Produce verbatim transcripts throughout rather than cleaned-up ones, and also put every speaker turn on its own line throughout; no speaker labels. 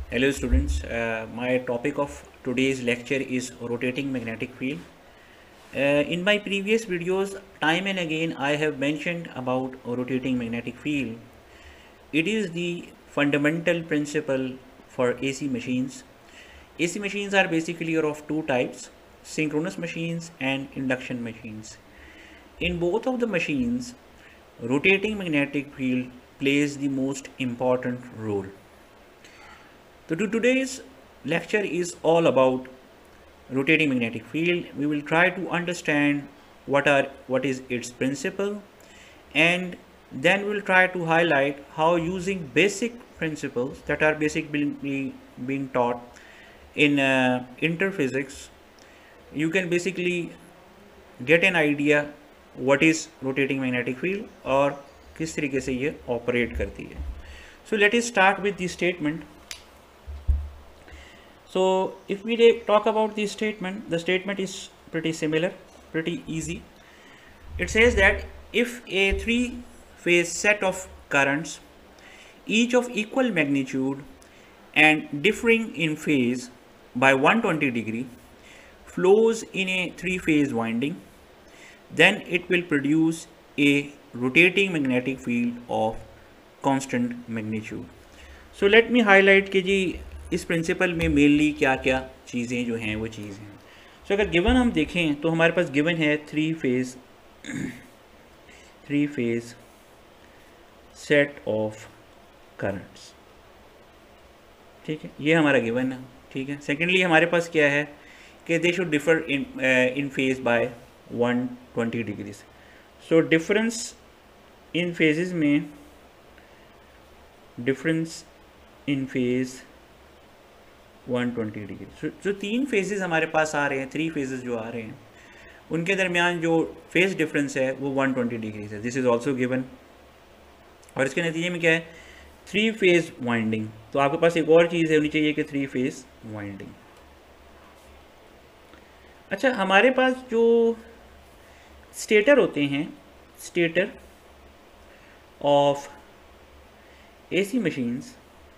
Hello students, uh, my topic of today's lecture is rotating magnetic field. Uh, in my previous videos, time and again I have mentioned about rotating magnetic field. It is the fundamental principle for A C machines. A C machines are basically of two types, synchronous machines and induction machines. In both of the machines, rotating magnetic field plays the most important role. So to today's lecture is all about rotating magnetic field. We will try to understand what are what is its principle, and then we'll try to highlight how using basic principles that are basically being taught in uh, interphysics, you can basically get an idea what is rotating magnetic field और किस तरीके से ये operate करती है. So let us start with the statement. So if we talk about the statement, the statement is pretty similar, pretty easy. It says that if a three phase set of currents, each of equal magnitude and differing in phase by one hundred twenty degree, flows in a three phase winding, then it will produce a rotating magnetic field of constant magnitude. So let me highlight कि जी इस principal में mainly क्या क्या चीज़ें जो हैं वो चीज़ हैं. सो so, अगर गिवन हम देखें तो हमारे पास गिवन है three phase three phase set of currents. ठीक है, ये हमारा गिवन है. ठीक है, सेकेंडली हमारे पास क्या है कि they should differ in in phase by one twenty degrees. So difference in phases में difference in phase one twenty degree. जो तीन फेजेस हमारे पास आ रहे हैं, थ्री फेजेस जो आ रहे हैं, उनके दरमियान जो फेज डिफरेंस है वो वन ट्वेंटी डिग्रीज है. This is also given. और इसके नतीजे में क्या है, थ्री फेज वाइंडिंग. तो आपके पास एक और चीज़ है होनी चाहिए कि थ्री फेज वाइंडिंग. अच्छा, हमारे पास जो स्टेटर होते हैं, स्टेटर ऑफ एसी मशीन्स,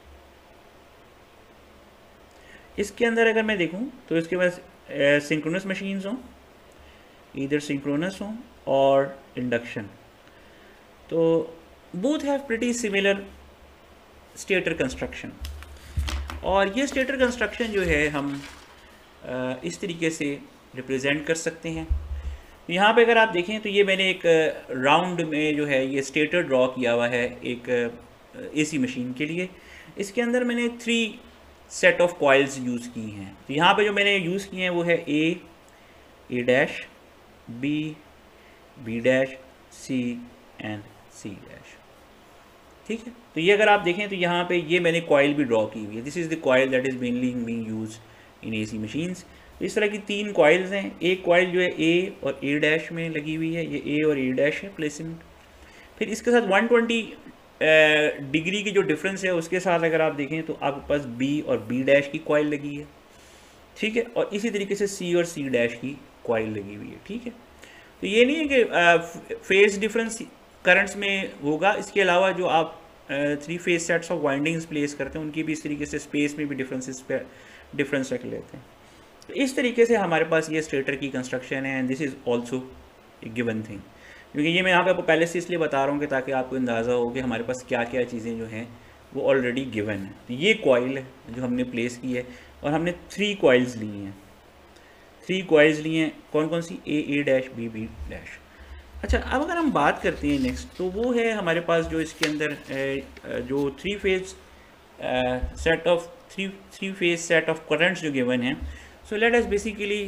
इसके अंदर अगर मैं देखूं तो इसके पास सिंक्रोनस मशीन्स हों, इधर सिंक्रोनस हों और इंडक्शन, तो both have pretty similar stator construction. और ये स्टेटर कंस्ट्रक्शन जो है हम आ, इस तरीके से रिप्रेजेंट कर सकते हैं. यहाँ पे अगर आप देखें तो ये मैंने एक राउंड में जो है ये स्टेटर ड्रॉ किया हुआ है एक एसी मशीन के लिए. इसके अंदर मैंने three set of coils use की हैं. तो यहाँ पे जो मैंने यूज़ किए हैं वो है A, A dash, B, B dash, C and C dash. ठीक है, तो ये अगर आप देखें तो यहाँ पे ये मैंने कॉइल भी ड्रॉ की हुई है. This is the coil that is mainly being use in AC machines. इस तरह की तीन कॉइल्स हैं. एक कॉइल जो है ए और ए डैश में लगी हुई है, ये ए और ए डैश है प्लेसमेंट. फिर इसके साथ वन ट्वेंटी डिग्री की जो डिफरेंस है उसके साथ अगर आप देखें तो आपके पास बी और बी डैश की कॉइल लगी है. ठीक है, और इसी तरीके से सी और सी डैश की कॉइल लगी हुई है. ठीक है, तो ये नहीं है कि फेज डिफरेंस करंट्स में होगा. इसके अलावा जो आप three phase sets of windings place करते हैं उनकी भी इस तरीके से स्पेस में भी डिफरेंसेस पे डिफरेंस रख लेते हैं. तो इस तरीके से हमारे पास ये स्टेटर की कंस्ट्रक्शन है. And this is also a given thing, क्योंकि ये मैं यहाँ पे आपको पहले से इसलिए बता रहा हूँ कि ताकि आपको अंदाज़ा हो कि हमारे पास क्या क्या चीज़ें जो हैं वो ऑलरेडी गिवन है. तो ये कॉइल है जो हमने प्लेस की है और हमने थ्री कॉइल्स ली हैं. थ्री कॉइल्स ली हैं कौन कौन सी, A, A dash, B, B dash. अच्छा, अब अगर हम बात करते हैं नेक्स्ट, तो वो है हमारे पास जो इसके अंदर जो three phase set of three three phase set of currents जो गिवन हैं. So let us basically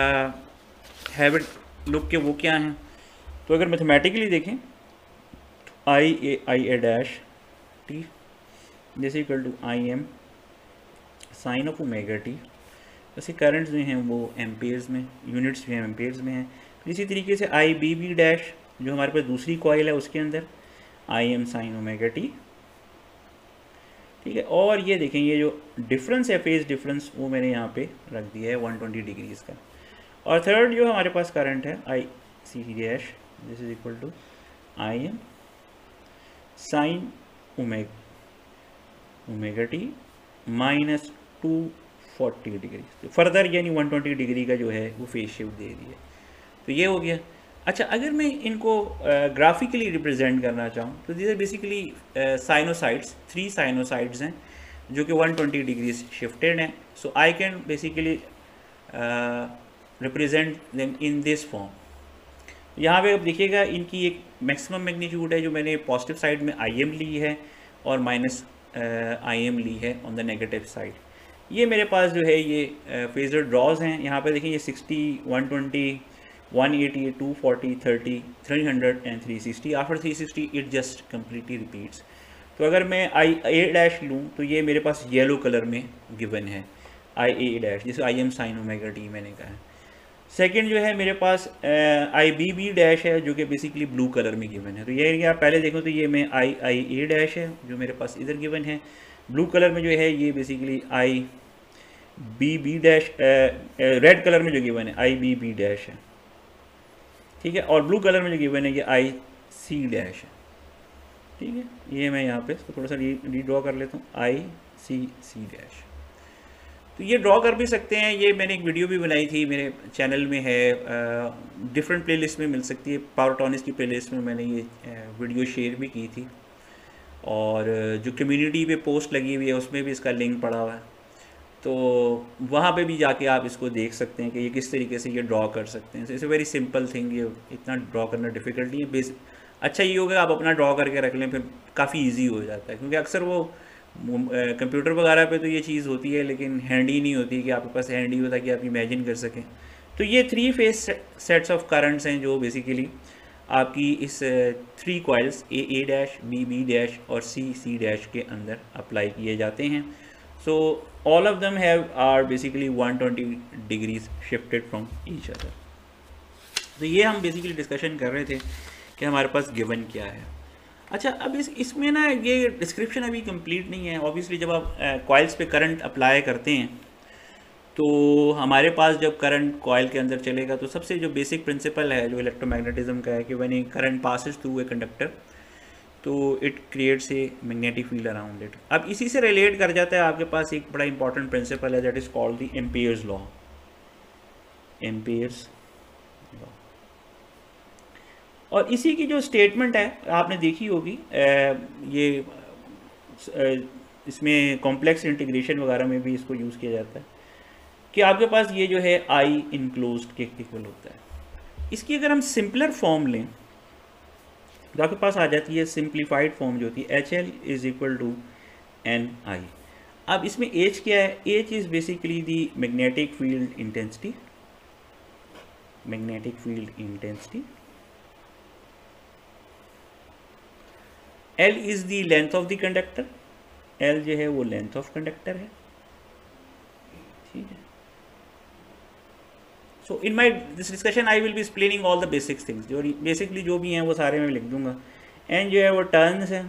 have it look के वो क्या हैं. तो अगर मैथमेटिकली देखें, I A I A dash T जैसे equal to I M sine of omega T. वैसे करंट्स जो हैं वो एम्पेयर्स में, यूनिट्स जो हैं एम्पेयर्स में हैं. इसी तरीके से आई बी बी डैश जो हमारे पास दूसरी कॉइल है उसके अंदर I M sine omega T. ठीक है, और ये देखें ये जो डिफरेंस है फेज डिफरेंस वो मैंने यहाँ पे रख दिया है वन ट्वेंटी डिग्रीज का. और थर्ड जो हमारे पास करंट है I C dash, this is equal to I M sine omega omega T minus two forty degree, तो फर्दर यानी वन ट्वेंटी डिग्री का जो है वो फेज शिफ्ट दे दी है। तो ये हो गया। अच्छा, अगर मैं इनको ग्राफिकली रिप्रेजेंट करना चाहूँ तो these are basically sinusoids, three sinusoids हैं जो कि वन ट्वेंटी डिग्रीज शिफ्टेड हैं। So I can basically represent them in this form. यहाँ पे अब देखिएगा इनकी एक मैक्सिमम मैग्नीट्यूड है जो मैंने पॉजिटिव साइड में आई एम ली है और माइनस आई एम ली है ऑन द नेगेटिव साइड। ये मेरे पास जो है ये फेजर ड्रॉज हैं। यहाँ पे देखें ये sixty, one twenty, one eighty, two forty, thirty, three hundred and three sixty. After three sixty it just completely repeats. तो अगर मैं आई ए डैश लूँ तो ये मेरे पास येलो कलर में गिवन है आई ए डैश, जिसे I M sine omega T मैंने कहा है। सेकेंड जो है मेरे पास आई बी बी डैश है जो कि बेसिकली ब्लू कलर में गिवन है। तो ये आप पहले देखो तो ये मैं आई आई ए डैश है जो मेरे पास इधर गिवन है। ब्लू कलर में जो है ये basically I B B dash, red colour में जो गिवन है आई बी बी डैश है, ठीक है। और ब्लू कलर में जो गिवन है ये आई सी डैश है, ठीक है। ये मैं यहाँ पे इसको थोड़ा सा री ड्रॉ कर लेता हूँ, आई सी सी डैश। तो ये ड्रॉ कर भी सकते हैं। ये मैंने एक वीडियो भी बनाई थी, मेरे चैनल में है, डिफरेंट प्लेलिस्ट में मिल सकती है। पावरटॉनिक्स की प्लेलिस्ट में मैंने ये वीडियो शेयर भी की थी और जो कम्युनिटी पे पोस्ट लगी हुई है उसमें भी इसका लिंक पड़ा हुआ है। तो वहाँ पे भी जाके आप इसको देख सकते हैं कि ये किस तरीके से ये ड्रॉ कर सकते हैं। It's a very simple thing, ये इतना ड्रॉ करना डिफ़िकल्ट नहीं है। बेस अच्छा ये होगा आप अपना ड्रॉ करके रख लें, फिर काफ़ी इजी हो जाता है। क्योंकि अक्सर वो कंप्यूटर वगैरह पे तो ये चीज़ होती है लेकिन हैंडी नहीं होती कि आपके पास हैंडी होता कि आप इमेजिन कर सकें। तो ये three phase sets of currents हैं जो बेसिकली आपकी इस three coils A A dash, B B dash और सी सी डैश के अंदर अप्लाई किए जाते हैं। So all of them have are basically one twenty degrees shifted from each other. तो ये हम बेसिकली डिस्कशन कर रहे थे कि हमारे पास गिवन क्या है। अच्छा, अब इस इसमें ना ये डिस्क्रिप्शन अभी कंप्लीट नहीं है। ऑब्वियसली जब आप कॉइल्स पे करंट अप्लाई करते हैं तो हमारे पास जब करंट कॉइल के अंदर चलेगा तो सबसे जो बेसिक प्रिंसिपल है जो इलेक्ट्रोमैग्नेटिज्म का है कि when a current passes through a conductor तो it creates a magnetic field around it. अब इसी से रिलेट कर जाता है आपके पास एक बड़ा इंपॉर्टेंट प्रिंसिपल है that is called the Ampere's law. Ampere's law, और इसी की जो स्टेटमेंट है आपने देखी होगी, ये इसमें कॉम्प्लेक्स इंटीग्रेशन वगैरह में भी इसको यूज़ किया जाता है कि आपके पास ये जो है आई इनक्लोज्ड के इक्वल होता है। इसकी अगर हम सिंपलर फॉर्म लें तो आपके पास आ जाती है सिंप्लीफाइड फॉर्म जो होती है H L is equal to N I. अब इसमें एच क्या है? H is basically the magnetic field intensity, magnetic field intensity. L is the length of the conductor, L जो है वो लेंथ ऑफ कंडक्टर है, ठीक है। So in my this discussion I will be explaining all the basics things, जो basically जो भी हैं वो सारे मैं लिख दूंगा। एन जो है वो टर्न्स है,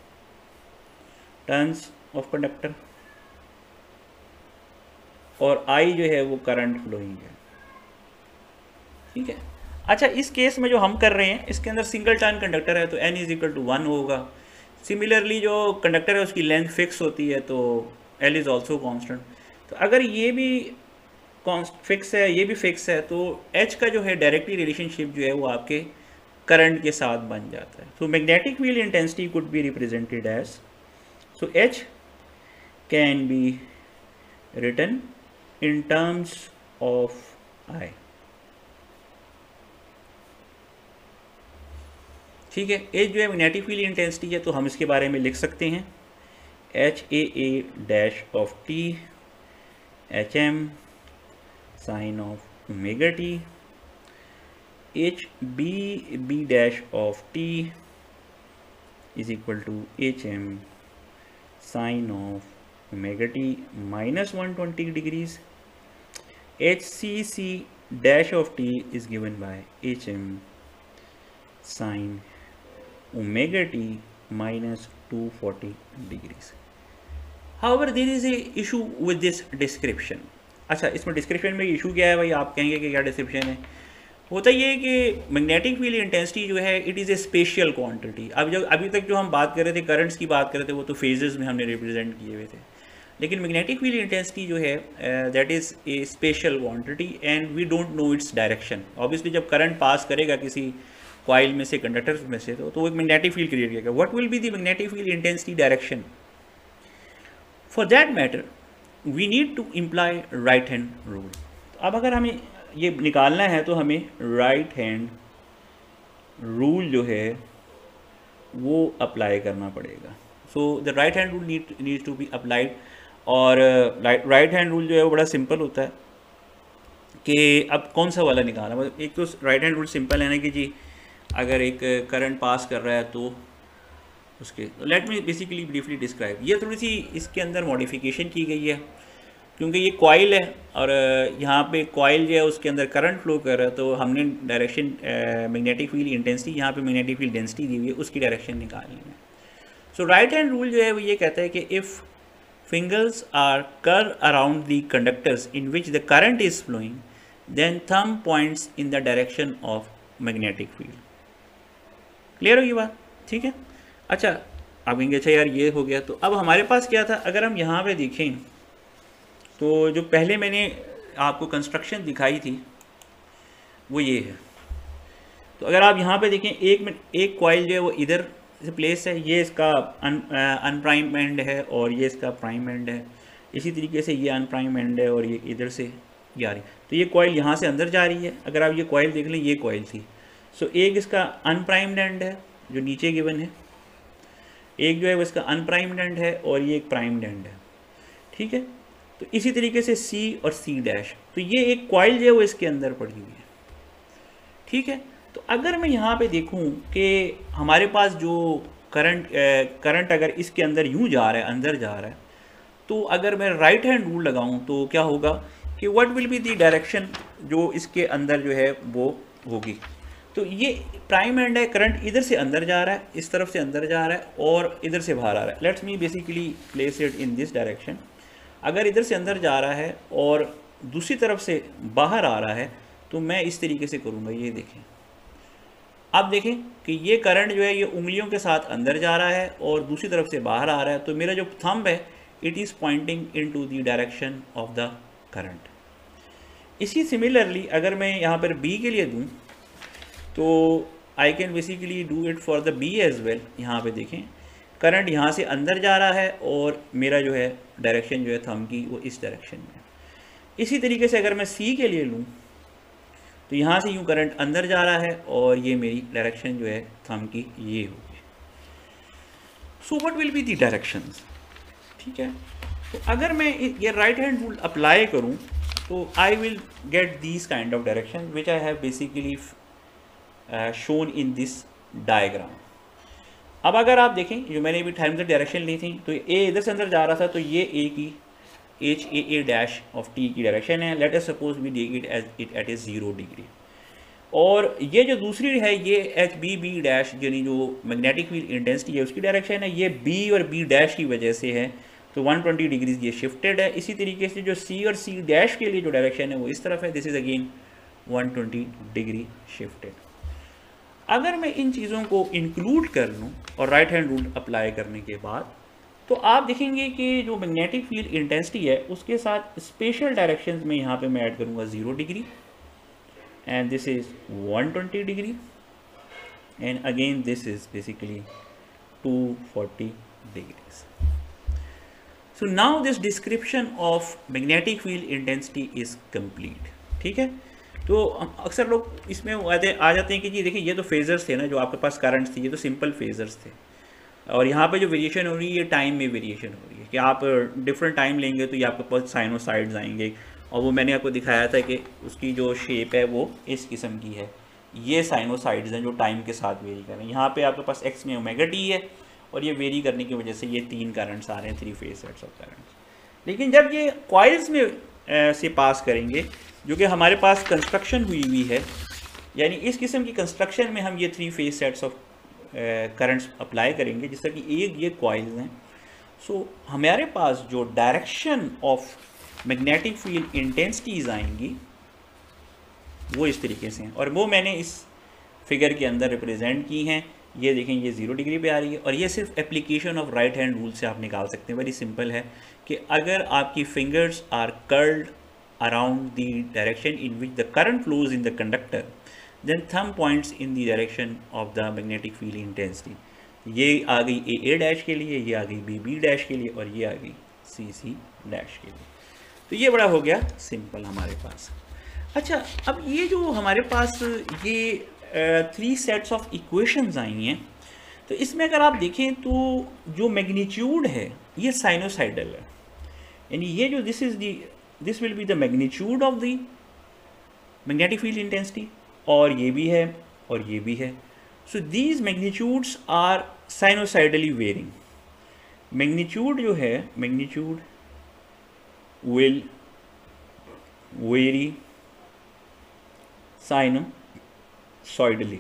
टर्न्स ऑफ कंडक्टर, और आई जो है वो करंट फ्लोइंग है, ठीक है। अच्छा, इस केस में जो हम कर रहे हैं इसके अंदर सिंगल टर्न कंडक्टर है तो N is equal to one होगा। सिमिलरली जो कंडक्टर है उसकी लेंथ फिक्स होती है तो एल इज़ ऑल्सो कॉन्स्टेंट। तो अगर ये भी फिक्स है, ये भी फिक्स है, तो एच का जो है डायरेक्टली रिलेशनशिप जो है वो आपके करंट के साथ बन जाता है। तो magnetic field intensity could be represented as, so H can be written in terms of I, ठीक है। एच जो है मैग्नेटिक फील्ड इंटेंसिटी है तो हम इसके बारे में लिख सकते हैं H A A dash of T H M sine of omega T, H B B dash of T is equal to H M sine of omega T minus one twenty degrees. H C C dash of T is given by H M sine omega T minus two hundred forty degrees. However, there is a issue with this description. अच्छा, इसमें description में issue क्या है भाई? आप कहेंगे कि क्या डिस्क्रिप्शन है? होता ये है कि मैग्नेटिक फील्ड इंटेंसिटी जो है it is a special quantity. अब जब अभी तक जो हम बात कर रहे थे, करंट्स की बात कर रहे थे, वो तो फेजेस में हमने रिप्रेजेंट किए हुए थे। लेकिन मैग्नेटिक फील्ड इंटेंसिटी जो है that is a special quantity and we don't know its direction. Obviously जब करंट पास करेगा किसी कॉइल में से, कंडक्टर में से, तो, तो वो एक मैग्नेटिक फील्ड क्रिएट करेगा। What will be the magnetic field intensity direction? For that matter we need to imply right hand rule. अब अगर हमें ये निकालना है तो हमें राइट हैंड रूल जो है वो अप्लाई करना पड़ेगा। So the right hand rule need need to be applied. और राइट हैंड रूल जो है वो बड़ा सिंपल होता है कि अब कौन सा वाला निकालना। मतलब एक तो राइट हैंड रूल सिंपल है ना कि जी अगर एक करंट पास कर रहा है तो उसके, let me basically briefly describe. ये थोड़ी सी इसके अंदर मॉडिफिकेशन की गई है क्योंकि ये कॉइल है और यहाँ पे कॉइल जो है उसके अंदर करंट फ्लो कर रहा है, तो हमने डायरेक्शन मैग्नेटिक फील्ड इंटेंसिटी, यहाँ पे मैग्नेटिक फील्ड डेंसिटी दी हुई है, उसकी डायरेक्शन निकालनी है। सो राइट हैंड रूल जो है वो ये कहता है कि if fingers are curl around the conductors in which the current is flowing then thumb points in the direction of magnetic field. Clear होगी बात? ठीक है। अच्छा आप कहेंगे अच्छा यार ये हो गया, तो अब हमारे पास क्या था, अगर हम यहाँ पे देखें तो जो पहले मैंने आपको कंस्ट्रक्शन दिखाई थी वो ये है। तो अगर आप यहाँ पे देखें एक मिनट, एक कॉइल जो है वो इधर से प्लेस है, ये इसका अन अनप्राइम एंड है और ये इसका प्राइम एंड है। इसी तरीके से ये अनप्राइम एंड है और ये इधर से ये आ रही। तो ये कॉइल यहाँ से अंदर जा रही है। अगर आप ये कॉइल देख लें, ये कॉइल थी। सो एक इसका अनप्राइम्ड एंड है जो नीचे गिवन है, एक जो है वो इसका अनप्राइम्ड एंड है और ये एक प्राइम्ड एंड है। ठीक है। तो इसी तरीके से C और C डैश, तो ये एक कॉइल जो है वो इसके अंदर पड़ी हुई है। ठीक है। तो अगर मैं यहाँ पे देखूँ कि हमारे पास जो करंट करंट अगर इसके अंदर यूँ जा रहा है, अंदर जा रहा है, तो अगर मैं राइट हैंड रूल लगाऊँ तो क्या होगा कि what will be the direction जो इसके अंदर जो है वो होगी। तो ये प्राइम एंड है, करंट इधर से अंदर जा रहा है, इस तरफ से अंदर जा रहा है और इधर से बाहर आ रहा है। Let's me basically place it in this direction. अगर इधर से अंदर जा रहा है और दूसरी तरफ से बाहर आ रहा है तो मैं इस तरीके से करूँगा। ये देखें, आप देखें कि ये करंट जो है ये उंगलियों के साथ अंदर जा रहा है और दूसरी तरफ से बाहर आ रहा है। तो मेरा जो थंब है it is pointing into the direction of the current. इसी सिमिलरली अगर मैं यहाँ पर बी के लिए दूँ तो I can basically do it for the B as well. यहाँ पे देखें करंट यहाँ से अंदर जा रहा है और मेरा जो है डायरेक्शन जो है थंब की वो इस डायरेक्शन में। इसी तरीके से अगर मैं सी के लिए लूँ तो यहाँ से यूँ करंट अंदर जा रहा है और ये मेरी डायरेक्शन जो है थंब की ये होगी। So what will be the directions? ठीक है। तो अगर मैं ये राइट हैंड रूल अप्लाई करूँ तो I will get these kind of direction which I have basically shown in this diagram. अब अगर आप देखें जो मैंने अभी टाइम से डायरेक्शन ली थी, तो ए इधर से अंदर जा रहा था, तो ये ए की H A A dash of T की डायरेक्शन है। Let us suppose we take it as it at a zero degree. और ये जो दूसरी है ये एच बी बी डैश यानी जो मैग्नेटिक फील्ड इंटेंसिटी है उसकी डायरेक्शन है, ये बी और बी डैश की वजह से है, तो वन ट्वेंटी डिग्रीज ये शिफ्टेड है। इसी तरीके से जो सी और सी डैश के लिए जो डायरेक्शन है वो इस तरफ है, this is again one twenty degree shifted. अगर मैं इन चीज़ों को इंक्लूड कर लूँ और राइट हैंड रूल अप्लाई करने के बाद, तो आप देखेंगे कि जो मैग्नेटिक फील्ड इंटेंसिटी है उसके साथ स्पेशल डायरेक्शंस में यहाँ पे मैं ऐड करूँगा zero degree and this is one twenty degree and again this is basically two forty degrees. So now this description of magnetic field intensity is complete. ठीक है। तो अक्सर लोग इसमें आ जाते हैं कि जी देखिए ये तो फेजर्स थे ना, जो आपके पास करंट्स थे, ये तो सिंपल फेजर्स थे और यहाँ पे जो वेरिएशन हो रही है ये टाइम में वेरिएशन हो रही है कि आप डिफरेंट टाइम लेंगे तो ये आपके पास साइनोसाइड्स आएंगे। और वो मैंने आपको दिखाया था कि उसकी जो शेप है वो इस किस्म की है। ये साइनोसाइड्स हैं जो टाइम के साथ वेरी कर रहे हैं। यहाँ पे आपके पास एक्स में ओमेगा टी है और ये वेरी करने की वजह से ये तीन करंट्स आ रहे हैं, three phase sets of currents. लेकिन जब ये कॉइल्स में आ, से पास करेंगे जो कि हमारे पास कंस्ट्रक्शन हुई हुई है, यानी इस किस्म की कंस्ट्रक्शन में हम ये three phase sets of currents apply करेंगे, जिससे कि एक ये कॉइल्स हैं। सो so, हमारे पास जो direction of magnetic field intensities आएंगी वो इस तरीके से हैं और वो मैंने इस फिगर के अंदर रिप्रेजेंट की हैं। ये देखें ये ज़ीरो डिग्री पे आ रही है और ये सिर्फ application of right hand rule से आप निकाल सकते हैं। वेरी सिंपल है कि अगर आपकी fingers are curled around the direction in which the current flows in the conductor, then thumb points in the direction of the magnetic field intensity. ये आ गई ए ए डैश के लिए, ये आ गई बी बी डैश के लिए, और ये आ गई सी सी डैश के लिए। तो ये बड़ा हो गया सिंपल हमारे पास। अच्छा, अब ये जो हमारे पास ये थ्री सेट्स ऑफ इक्वेशंस आई हैं, तो इसमें अगर आप देखें तो जो मैग्नीट्यूड है ये साइनोसाइडल है, यानी ये जो this is the this will be the magnitude of the magnetic field intensity, और ये भी है और ये भी है। So these magnitudes are sinusoidally varying. Magnitude जो है, magnitude will vary sinusoidally.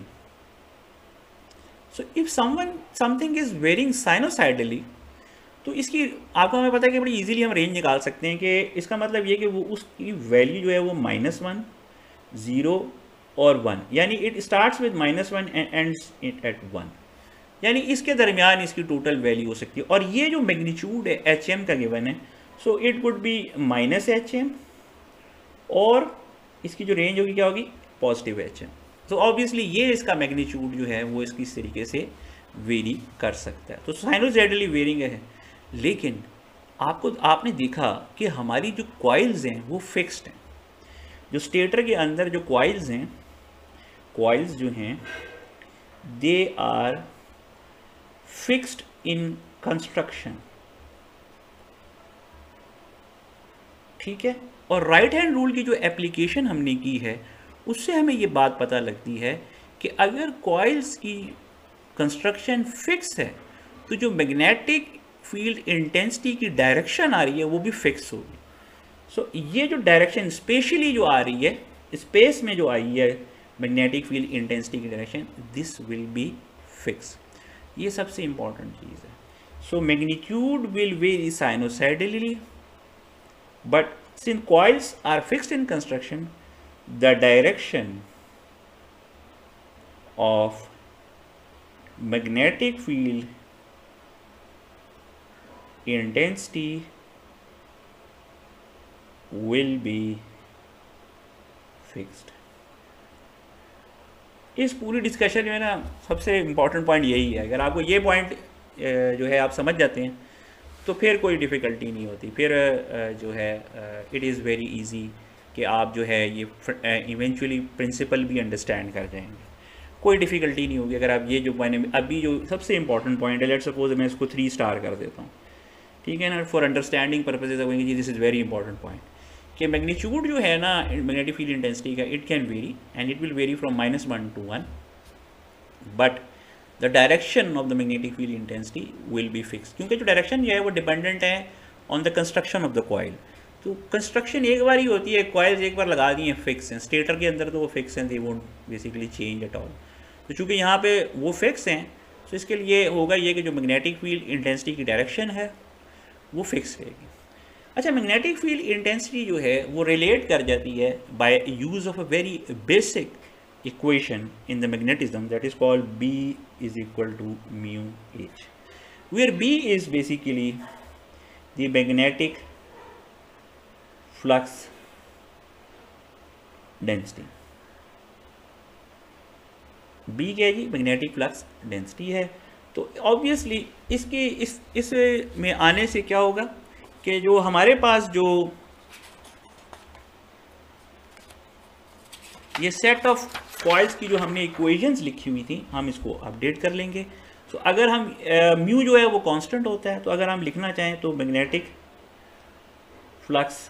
So if someone something is varying sinusoidally, तो इसकी आपको हमें पता है कि बड़ी इजीली हम रेंज निकाल सकते हैं कि इसका मतलब ये कि वो उसकी वैल्यू जो है वो माइनस वन, ज़ीरो और वन, यानी it starts with minus one and ends it at one, यानी इसके दरमियान इसकी टोटल वैल्यू हो सकती है। और ये जो मैग्नीट्यूड है एच एम का गिवन है, so it would be minus H M, और इसकी जो रेंज होगी क्या होगी, पॉजिटिव एच एम। तो ऑब्वियसली ये इसका मैग्नीट्यूड जो है वो इसकी इस तरीके से वेरी कर सकता है। तो साइनोसाइडली वेरिंग है, लेकिन आपको आपने देखा कि हमारी जो कॉइल्स हैं वो फिक्स्ड हैं। जो स्टेटर के अंदर जो कॉइल्स हैं, कॉइल्स जो हैं they are fixed in construction, ठीक है। और राइट हैंड रूल की जो एप्लीकेशन हमने की है उससे हमें ये बात पता लगती है कि अगर कॉइल्स की कंस्ट्रक्शन फिक्स है तो जो मैग्नेटिक फील्ड इंटेंसिटी की डायरेक्शन आ रही है वो भी फिक्स होगी। सो so, ये जो डायरेक्शन स्पेशली जो आ रही है स्पेस में जो आई है मैग्नेटिक फील्ड इंटेंसिटी की direction, this will be fix. ये सबसे इंपॉर्टेंट चीज़ है। So magnitude will vary sinusoidally, but since coils are fixed in construction, the direction of magnetic field intensity will be fixed. इस पूरी डिस्कशन में ना सबसे इम्पॉर्टेंट पॉइंट यही है। अगर आपको ये पॉइंट जो है आप समझ जाते हैं तो फिर कोई डिफ़िकल्टी नहीं होती, फिर जो है इट इज़ वेरी इजी कि आप जो है ये इवेंचुअली प्रिंसिपल भी अंडरस्टैंड कर जाएंगे, कोई डिफ़िकल्टी नहीं होगी। अगर आप ये जो मैंने अभी जो सबसे इंपॉर्टेंट पॉइंट है, लेट सपोज मैं इसको थ्री स्टार कर देता हूँ, ठीक है ना, फॉर अंडरस्टैंडिंग पर्पजेज ऑफ जी this is very important point कि मैग्नीट्यूड जो है ना मैग्नेटिक फील्ड इंटेंसिटी का, it can vary and it will vary from minus one to one, but the direction of the magnetic field intensity will be fix, क्योंकि जो direction जो है वो डिपेंडेंट है on the construction of the coil. तो construction एक बार ही होती है, कॉइल्स एक बार लगा दी हैं फिक्स हैं, स्टेटर के अंदर तो वो फिक्स हैं, they won't basically change at all. तो चूँकि यहाँ पे वो फिक्स हैं तो इसके लिए होगा ये कि जो मैग्नेटिक फील्ड इंटेंसिटी की डायरेक्शन है वो फिक्स रहेगी। अच्छा, मैग्नेटिक फील्ड इंटेंसिटी जो है वो रिलेट कर जाती है by use of a very basic equation in the magnetism that is called B is equal to mu H, where B is basically the magnetic flux density। B क्या है जी, magnetic flux density है। तो obviously इसके इस इस में आने से क्या होगा कि जो हमारे पास जो ये सेट ऑफ कॉइल्स की जो हमने इक्वेशंस लिखी हुई थी हम इसको अपडेट कर लेंगे। तो अगर हम म्यू जो है वो कांस्टेंट होता है, तो अगर हम लिखना चाहें तो मैग्नेटिक फ्लक्स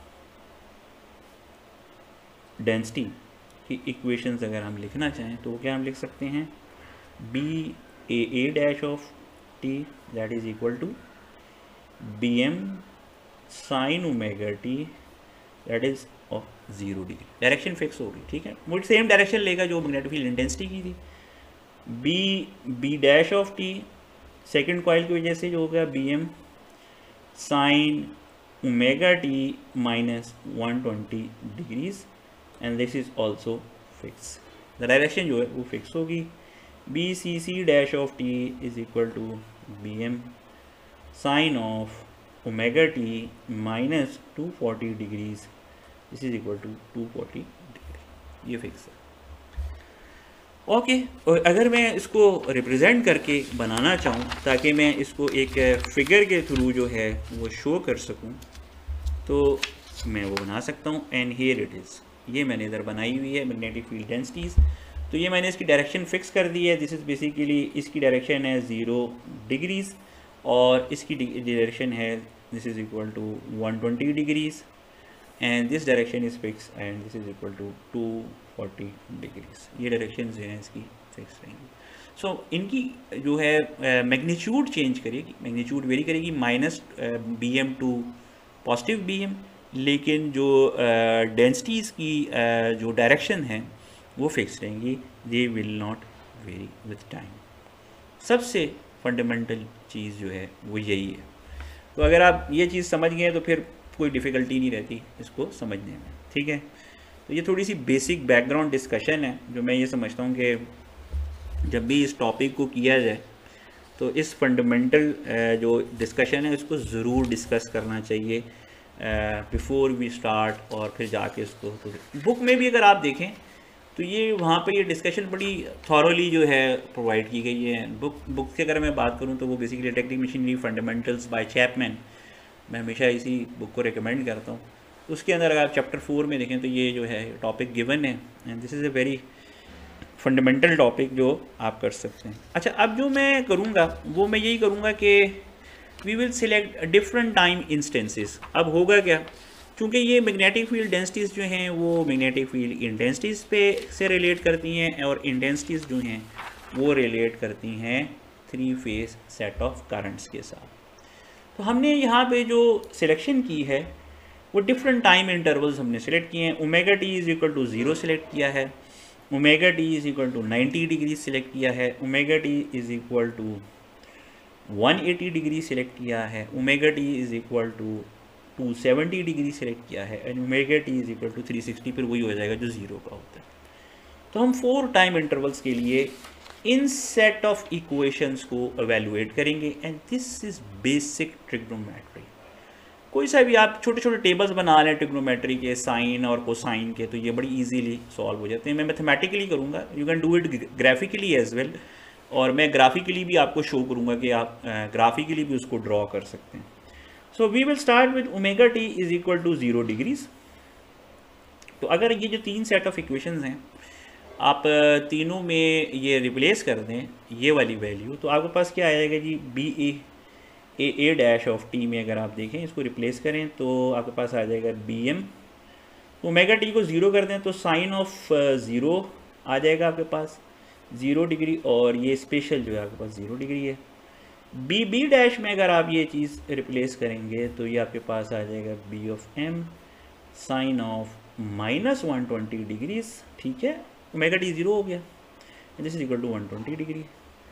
डेंसिटी की इक्वेशंस अगर हम लिखना चाहें तो क्या हम लिख सकते हैं, B A A dash of T that is equal to B M sine omega T that is of zero degree. Direction fix होगी, ठीक है, वो सेम डायरेक्शन लेगा जो मैग्नेटिक फील्ड इंटेंसिटी की थी। B B dash of T second coil की वजह से जो हो गया B M sine omega T minus one twenty degrees and this is also fix. The direction जो है वो फिक्स होगी। B C C dash of T is equal to B M sine of omega T minus two forty degrees this is equal to two forty degree, ये fix है। Okay okay, और अगर मैं इसको रिप्रेजेंट करके बनाना चाहूँ ताकि मैं इसको एक फिगर के थ्रू जो है वो शो कर सकूँ, तो मैं वो बना सकता हूँ। एंड हियर इट इज़, ये मैंने इधर बनाई हुई है मैग्नेटिक फील्ड डेंसिटीज़। तो ये मैंने इसकी डायरेक्शन फिक्स कर दी है। दिस इज़ बेसिकली, इसकी डायरेक्शन है ज़ीरो डिग्रीज़ और इसकी डायरेक्शन है this is equal to one twenty degrees and this direction is fix and this is equal to two forty degrees. ये डायरेक्शन जो हैं इसकी फिक्स रहेंगी। सो so, इनकी जो है मैग्नीट्यूड uh, चेंज करेगी, मैग्नीट्यूड वेरी करेगी minus B M to positive B M, लेकिन जो डेंसिटीज़ uh, की uh, जो डायरेक्शन है वो फिक्स रहेंगी। They will not vary with time. सबसे फंडामेंटल चीज़ जो है वो यही है। तो अगर आप ये चीज़ समझ गए तो फिर कोई डिफ़िकल्टी नहीं रहती इसको समझने में, ठीक है। तो ये थोड़ी सी बेसिक बैकग्राउंड डिस्कशन है जो मैं ये समझता हूँ कि जब भी इस टॉपिक को किया जाए तो इस फंडामेंटल जो डिस्कशन है उसको ज़रूर डिस्कस करना चाहिए बिफोर वी स्टार्ट, और फिर जाके उसको तो बुक में भी अगर आप देखें तो ये वहाँ पे ये डिस्कशन बड़ी थॉरोली जो है प्रोवाइड की गई है। बुक बुक की अगर मैं बात करूँ तो वो basically electric machinery fundamentals by Chapman, मैं हमेशा इसी बुक को रिकमेंड करता हूँ। उसके अंदर अगर आप चैप्टर फोर में देखें तो ये जो है टॉपिक गिवन है and this is a very fundamental topic जो आप कर सकते हैं। अच्छा, अब जो मैं करूँगा वो मैं यही करूँगा कि we will select different time instances. अब होगा क्या, क्योंकि ये मैग्नेटिक फील्ड डेंसिटीज़ जो हैं वो मैग्नेटिक फील्ड इंटेंसिटीज़ पे से रिलेट करती हैं और इंटेंसिटीज़ जो हैं वो रिलेट करती हैं three phase set of currents के साथ। तो हमने यहाँ पे जो सिलेक्शन की है वो डिफरेंट टाइम इंटरवल्स हमने सेलेक्ट किए हैं। Omega T is equal to zero select किया है, omega T is equal to ninety degree select किया है, omega T is equal to one eighty degree select किया है, omega T is equal to two seventy degree select किया है and omega T is equal to three sixty, फिर वही हो जाएगा जो ज़ीरो का होता है। तो हम फोर टाइम इंटरवल्स के लिए इन सेट ऑफ इक्वेशंस को एवेलुएट करेंगे and this is basic trigonometry. कोई सा भी आप छोटे छोटे टेबल्स बना लें ट्रिग्नोमेट्री के, साइन और कोसाइन के, तो ये बड़ी इजीली सॉल्व हो जाते हैं। मैं मैथमेटिकली करूँगा, you can do it graphically as well, और मैं ग्राफिकली भी आपको शो करूँगा कि आप ग्राफिकली भी उसको ड्रॉ कर सकते हैं। So we will start with omega T is equal to zero degrees. तो अगर ये जो तीन सेट ऑफ इक्वेशंस हैं आप तीनों में ये रिप्लेस कर दें ये वाली वैल्यू, तो आपके पास क्या आएगा जी, B A A A dash of T में अगर आप देखें इसको रिप्लेस करें तो आपके पास आ जाएगा बी एम। ओमेगा टी को ज़ीरो कर दें तो साइन ऑफ ज़ीरो आ जाएगा आपके पास ज़ीरो डिग्री, और ये स्पेशल जो है आपके पास ज़ीरो डिग्री है। बी बी डैश में अगर आप ये चीज़ रिप्लेस करेंगे तो ये आपके पास आ जाएगा B of M sine of minus one twenty degrees, ठीक है। ओमेगा टी ज़ीरो हो गया, this is equal to one twenty degree,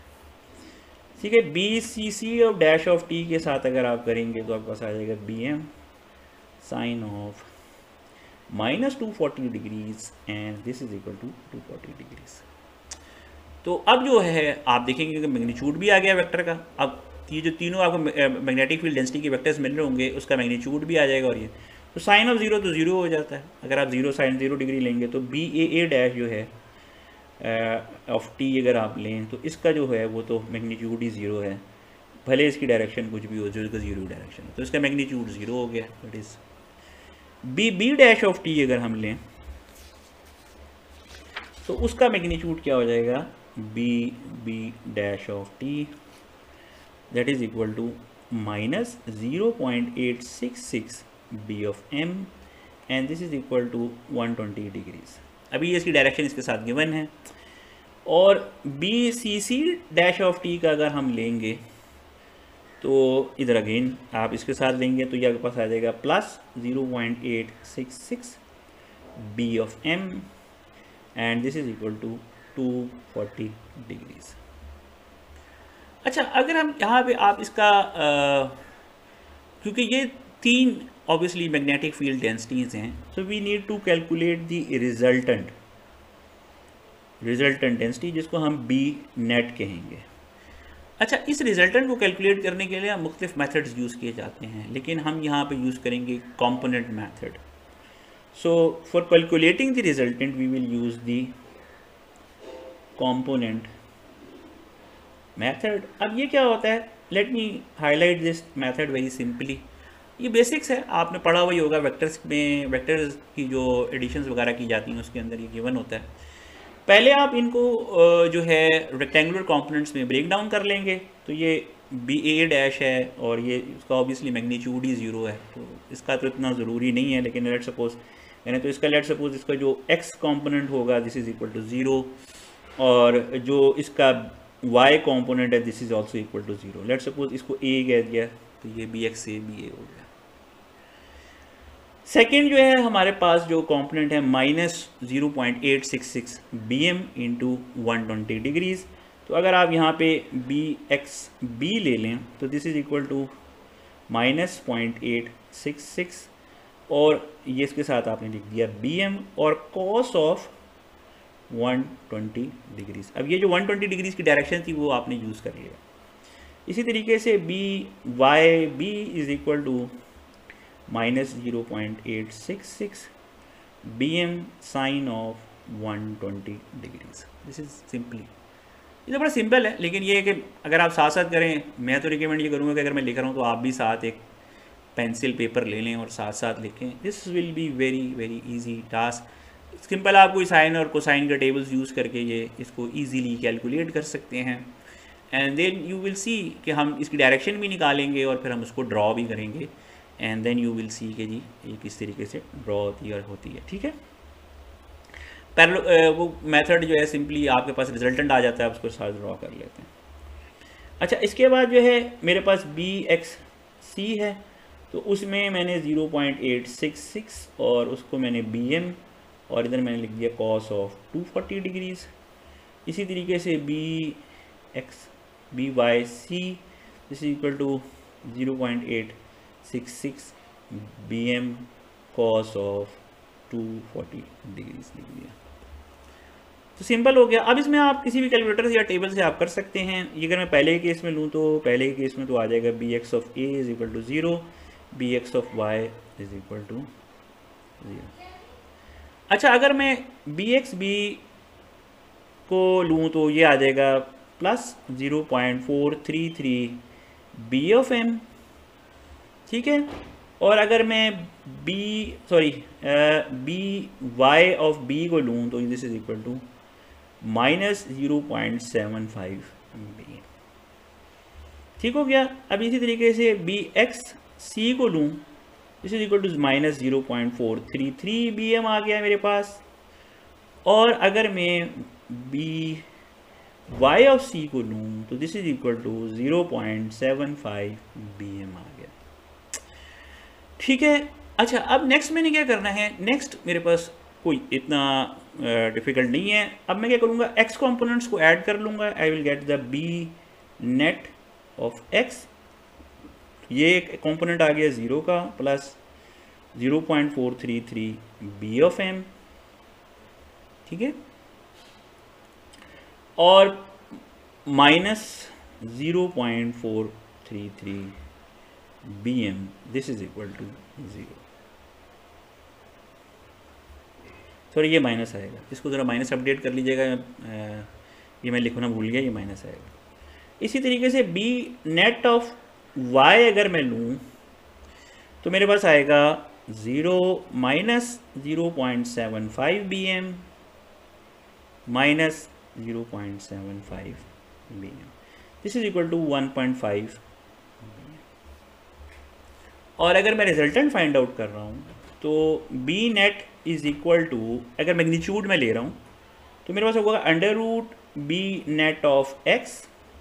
ठीक है। B C C of dash of T के साथ अगर आप करेंगे तो आपके पास आ जाएगा B M sine of minus two forty degrees and this is equal to two forty degrees. तो अब जो है आप देखेंगे कि मैग्नीट्यूड भी आ गया वेक्टर का। अब ये जो तीनों आपको मैग्नेटिक फील्ड डेंसिटी के वेक्टर्स मिल रहे होंगे उसका मैग्नीट्यूड भी आ जाएगा, और ये तो साइन ऑफ ज़ीरो तो ज़ीरो हो जाता है। अगर आप ज़ीरो साइन ज़ीरो डिग्री लेंगे तो बी ए ए डैश जो है ऑफ टी अगर आप लें तो इसका जो है वो तो मैग्नीट्यूड ही ज़ीरो है, भले इसकी डायरेक्शन कुछ भी हो, जो इसका ज़ीरो डायरेक्शन है, तो इसका मैग्नीट्यूड ज़ीरो हो गया। That is B B dash of T अगर हम लें तो उसका मैग्नीट्यूड क्या हो जाएगा, B B dash of T that is equal to minus zero point eight six six B of M and this is equal to one twenty degrees. अभी इसकी डायरेक्शन इसके साथ गिवन है। और B C C dash of T का अगर हम लेंगे तो इधर अगेन आप इसके साथ लेंगे तो ये आपके पास आ जाएगा plus zero point eight six six B of M and this is equal to two forty degrees. अच्छा, अगर हम यहाँ पे आप इसका आ, क्योंकि ये तीन ऑब्वियसली मैग्नेटिक फील्ड डेंसिटीज हैं, so we need to calculate the resultant resultant density जिसको हम बी नेट कहेंगे। अच्छा, इस रिजल्टेंट को कैलकुलेट करने के लिए मुख्तलिफ मेथड्स यूज़ किए जाते हैं, लेकिन हम यहाँ पे यूज़ करेंगे component method. So for calculating the resultant we will use the component method. अब ये क्या होता है, let me highlight this method very simply. ये बेसिक्स है, आपने पढ़ा हुआ ही होगा. वेक्टर्स में वेक्टर्स की जो एडिशंस वगैरह की जाती हैं उसके अंदर ये गिवन होता है. पहले आप इनको जो है रेक्टेंगुलर कंपोनेंट्स में ब्रेक डाउन कर लेंगे. तो ये बी ए डैश है और ये इसका ऑब्वियसली मैग्नीट्यूड ही ज़ीरो है, तो इसका तो इतना ज़रूरी नहीं है. लेकिन लेट सपोज यानी तो इसका लेट सपोज इसका जो एक्स कंपोनेंट होगा this is equal to zero, और जो इसका वाई कंपोनेंट है this is also equal to zero. Let suppose इसको ए कह दिया तो ये B X A B A हो गया. सेकेंड जो है हमारे पास जो कंपोनेंट है minus zero point eight six six B M into one twenty degrees. तो अगर आप यहाँ पे बी एक्स बी ले लें तो this is equal to minus point eight six six, और ये इसके साथ आपने लिख दिया बी एम और cos of one twenty degrees. अब ये जो वन ट्वेंटी डिग्रीज़ की डायरेक्शन थी वो आपने यूज़ कर लिया. इसी तरीके से B Y B is equal to minus zero point eight six six B M sine of one twenty degrees. This is simply, ये तो बड़ा सिंपल है. लेकिन ये है कि अगर आप साथ साथ करें, मैं तो रिकमेंड ये करूँगा कि अगर मैं लिख रहा हूँ तो आप भी साथ एक पेंसिल पेपर ले लें और साथ साथ लिखें. This will be very very easy task. Simple आप कोई साइन और कोसाइन के टेबल्स यूज़ करके ये इसको ईजीली कैलकुलेट कर सकते हैं. And then you will see कि हम इसकी डायरेक्शन भी निकालेंगे और फिर हम उसको ड्रॉ भी करेंगे. And then you will see कि जी ये किस तरीके से ड्रॉ होती है होती है ठीक है. पैरेलल वो मेथड जो है सिंपली आपके पास रिजल्टेंट आ जाता है, आप उसको साथ ड्रॉ कर लेते हैं. अच्छा, इसके बाद जो है मेरे पास बी एक्स सी है, तो उसमें मैंने zero point eight six six और उसको मैंने बी एम और इधर मैंने लिख दिया cos of two forty degrees. इसी तरीके से B X B Y C this is equal to zero point eight six six B M cos of two forty degrees लिख दिया. तो सिंपल हो गया. अब इसमें आप किसी भी कैलकुलेटर या टेबल से आप कर सकते हैं. ये अगर मैं पहले के केस में लूँ तो पहले के केस में तो आ जाएगा B X of A is equal to zero, B X of Y is equal to zero. अच्छा, अगर मैं बी एक्स बी को लूँ तो ये आ जाएगा plus zero point four three three B of M. ठीक है. और अगर मैं B sorry B Y of B को लूँ तो this is equal to minus zero point seven five B. ठीक हो गया. अब इसी तरीके से बी एक्स सी को लूँ this is equal to minus zero point four three three B M आ गया मेरे पास. और अगर मैं बी वाई ऑफ सी को लूँ तो this is equal to zero point seven five B M आ गया. ठीक है. अच्छा, अब नेक्स्ट मैंने क्या करना है, नेक्स्ट मेरे पास कोई इतना डिफ़िकल्ट नहीं है. अब मैं क्या करूँगा, एक्स कंपोनेंट्स को ऐड कर लूँगा. I will get the B net of X. ये एक कंपोनेंट आ गया ज़ीरो का plus zero point four three three B of M. ठीक है. और minus zero point four three three B M this is equal to zero. Sorry, ये minus आएगा, इसको ज़रा माइनस अपडेट कर लीजिएगा. ये मैं लिखना भूल गया, ये माइनस आएगा. इसी तरीके से बी नेट ऑफ वाई अगर मैं लूँ तो मेरे पास आएगा zero minus zero point seven five B M minus zero point seven five B M. This is equal to one point five. और अगर मैं रिजल्टेंट फाइंड आउट कर रहा हूँ तो B net is equal to, अगर मैग्नीट्यूड में ले रहा हूँ तो मेरे पास होगा under root B net of X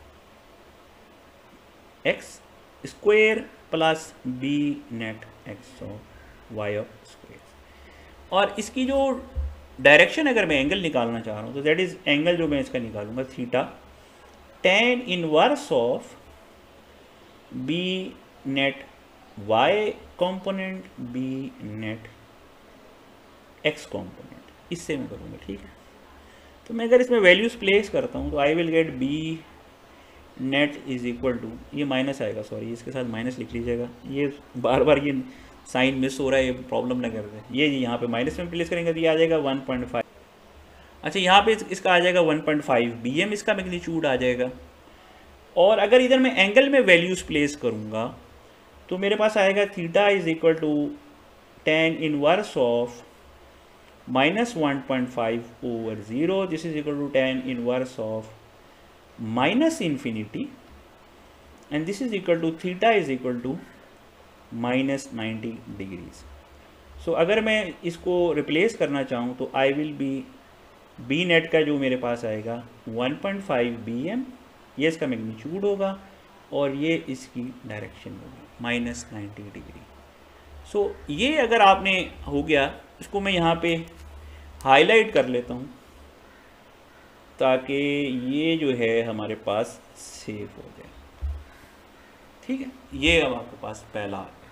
X square plus B net X of Y of square. और इसकी जो डायरेक्शन अगर मैं एंगल निकालना चाह रहा हूँ तो दैट इज एंगल जो मैं इसका निकालूंगा theta tan inverse of B net Y component B net X component, इससे मैं करूँगा. ठीक है. तो मैं अगर इसमें वैल्यूज प्लेस करता हूँ तो I will get B net is equal to, ये माइनस आएगा, सॉरी इसके साथ माइनस लिख लीजिएगा, ये बार बार ये साइन मिस हो रहा है, ये प्रॉब्लम ना कर दे। ये यहाँ पे माइनस में प्लेस करेंगे तो ये आ जाएगा वन पॉइंट फाइव। अच्छा यहाँ पे इस, इसका आ जाएगा one point five B M इसका मैग्नीट्यूड आ जाएगा। और अगर इधर मैं एंगल में वैल्यूज़ प्लेस करूँगा तो मेरे पास आएगा theta is equal to tan inverse of minus one point five over zero, this is equal to tan inverse of minus infinity, and this is equal to theta is equal to minus ninety degrees. So अगर मैं इसको replace करना चाहूँ तो I will be B net का जो मेरे पास आएगा one point five B M, ये इसका मैग्नीट्यूड होगा और ये इसकी डायरेक्शन होगी minus ninety degree. So so, ये अगर आपने हो गया, इसको मैं यहाँ पे हाईलाइट कर लेता हूँ ताकि ये जो है हमारे पास सेव हो जाए। ठीक है, ये अब आपके पास पहला आ गया,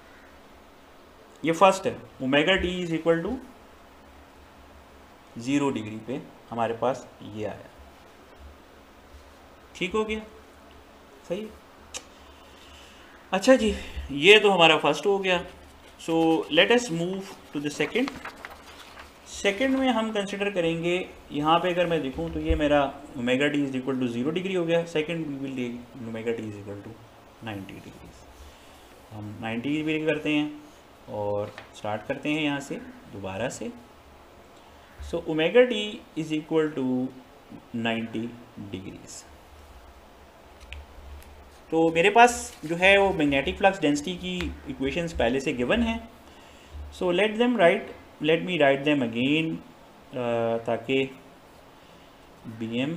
ये फर्स्ट है। Omega T is equal to zero degree पे हमारे पास ये आया। ठीक हो गया, सही। अच्छा जी, ये तो हमारा फर्स्ट हो गया। So let us move to the second. Second में हम कंसिडर करेंगे, यहाँ पे अगर मैं देखूँ तो ये मेरा omega T is equal to zero degree हो गया। Second we will take omega T is equal to ninety degree. हम नाइन्टी डिग्री करते हैं और स्टार्ट करते हैं यहाँ से दोबारा से। So omega T is equal to ninety degrees. तो मेरे पास जो है वो मैग्नेटिक फ्लक्स डेंसिटी की इक्वेशंस पहले से गिवन है। So let them write let me write them again, ताकि B M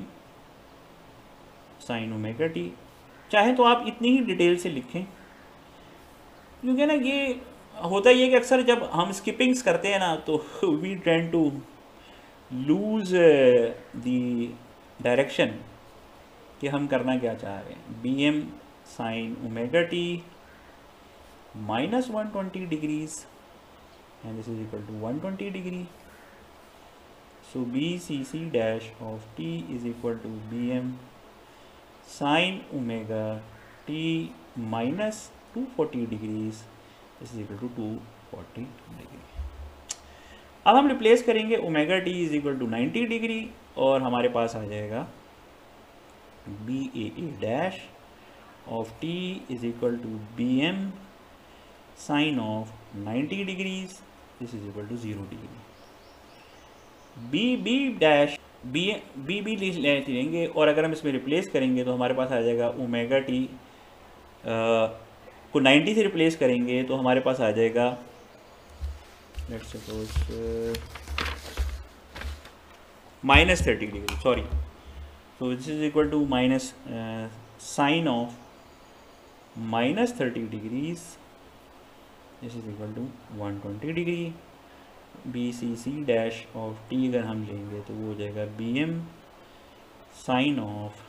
sine omega T, चाहे तो आप इतनी ही डिटेल से लिखें, क्योंकि ना ये होता ही है कि अक्सर जब हम स्किपिंग्स करते हैं ना तो we tend to lose the direction कि हम करना क्या चाह रहे हैं। B M sine omega T minus one twenty degrees and this is equal to one twenty degree. So B C C dash of T is equal to B M sine omega T minus two forty degrees, this is equal to two forty degree. अब हम replace करेंगे omega T is equal to ninety degree और हमारे पास आ जाएगा B A A dash of T is equal to B M sine of ninety degrees, this is equal to zero degree. B B dash B B B लेंगे और अगर हम इसमें रिप्लेस करेंगे तो हमारे पास आ जाएगा ओमेगा टी को नाइन्टी से रिप्लेस करेंगे तो हमारे पास आ जाएगा, let's suppose minus thirty degree, sorry. So this is equal to minus sine of minus thirty degrees, this is equal to one twenty degree. B C C dash of T अगर हम लेंगे तो वो हो जाएगा B M sine of